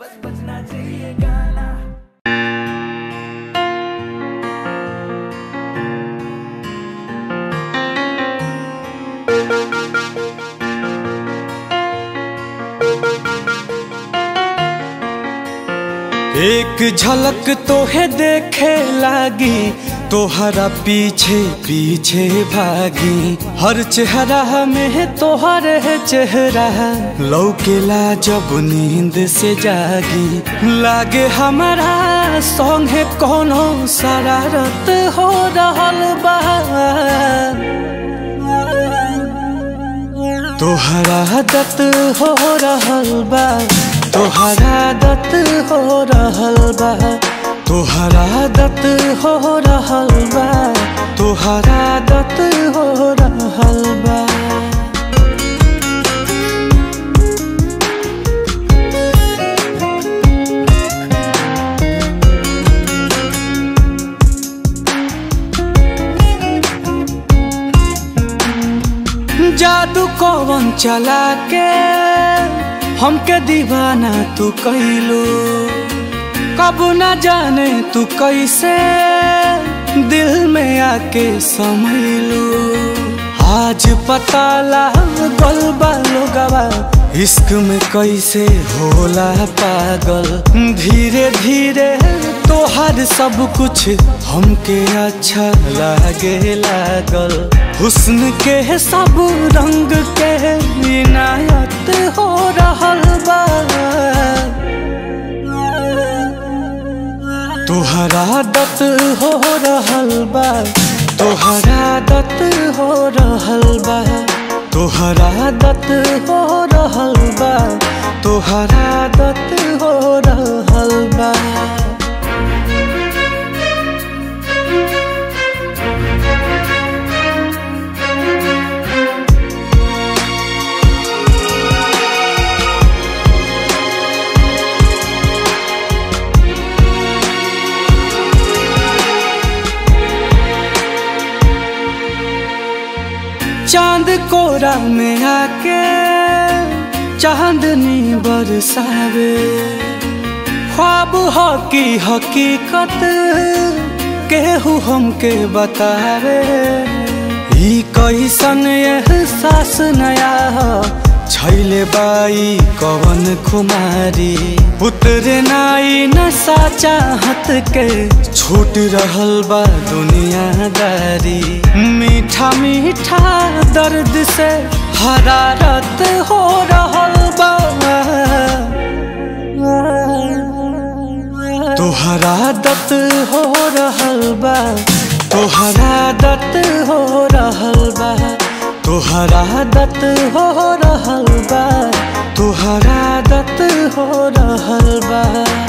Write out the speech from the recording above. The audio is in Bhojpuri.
बस बजना चाहिए गाना। एक झलक तोहे देखे लागी, तोहरा पीछे पीछे भागी। हर चेहरा में तोहर है चेहरा लौकेला जब नींद से जागी। लागे हमारा संगे कोनो शरारत हो रहल बा। तोहरा आदत हो रहल बा, तोहरा आदत हो रहल बा, तोहरा आदत हो रहल बा, तोहरा आदत हो रहल बा। जादू कौन चला के हमके दीवाना तू कैलू, कब न जाने तू कैसे दिल में आके समैलू। आज पता लागल बा लोगवा इश्क में कैसे होला पागल। धीरे धीरे तोहर सब कुछ हमके अच्छा लागे लागल। हुस्न के सब रंग के इनायत हो रहल बा। तोहरा आदत हो रहल बा, तोहरा आदत हो रहल बा, तोहरा आदत हो रहल बा, तोहरा आदत हो रहल बा। चांद कोरा में आके चांदनी बरसावे। ख्वाब हो की हकीकत केहू हमके बतावे। ई कैसन एहसास नया छैले बाई कवन खुमारी। उतरे नाई नशा चाहत के छूट रहल बा दुनियादारी। मीठा मीठा दर्द से हरारत हो रहल बा। तोहरा आदत हो रहल बा, तोहरा आदत हो रहल बा, तोहरा आदत हो रहल बा, तोहरा आदत हो रहल बा।